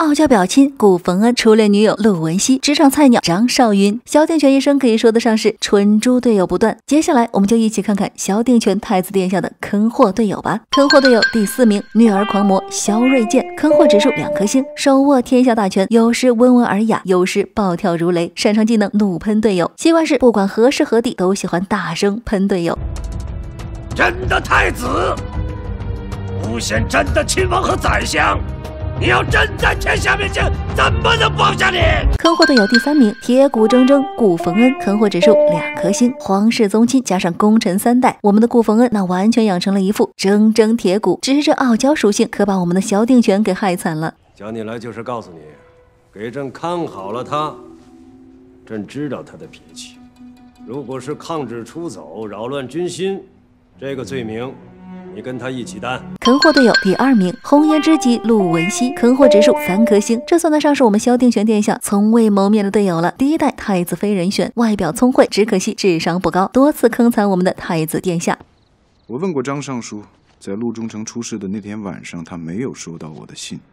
傲娇表亲顾逢恩，初恋女友陆文熙，职场菜鸟张少云。萧定权一生可以说得上是蠢猪队友不断。接下来我们就一起看看萧定权太子殿下的坑货队友吧。坑货队友第4名，虐儿狂魔萧睿健，坑货指数2颗星，手握天下大权，有时温文尔雅，有时暴跳如雷，擅长技能怒喷队友，习惯是不管何时何地都喜欢大声喷队友。 朕的太子诬陷朕的亲王和宰相，你要朕在天下面前怎么能放下你？ 坑货队友第3名，铁骨铮铮顾逢恩，坑货指数2颗星，皇室宗亲加上功臣3代，我们的顾逢恩那完全养成了一副铮铮铁骨，只是这傲娇属性可把我们的萧定权给害惨了。 叫你来就是告诉你，给朕看好了他，朕知道他的脾气。如果是抗旨出走、扰乱军心，这个罪名你跟他一起担。 坑货队友第2名，红颜知己陆文熙，坑货指数3颗星，这算得上是我们萧定权殿下从未谋面的队友了。第1代太子妃人选，外表聪慧，只可惜智商不高，多次坑惨我们的太子殿下。 我问过张尚书，在陆中丞出事的那天晚上，他没有收到我的信，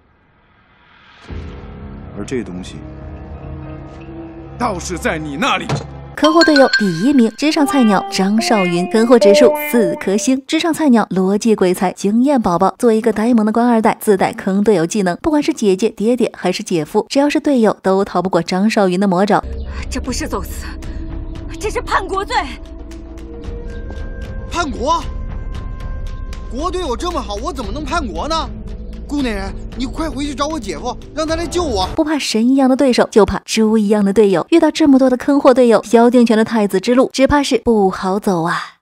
而这东西倒是在你那里。 坑货队友第1名，职场菜鸟张少云，坑货指数4颗星，职场菜鸟逻辑鬼才，经验宝宝。作为一个呆萌的官2代，自带坑队友技能，不管是姐姐、爹爹还是姐夫，只要是队友都逃不过张少云的魔爪。 这不是走私，这是叛国罪。 叛国？国对我这么好，我怎么能叛国呢？姑内人，你快回去找我姐夫，让他来救我。 不怕神一样的对手，就怕猪一样的队友。遇到这么多的坑货队友，萧定权的太子之路只怕是不好走啊。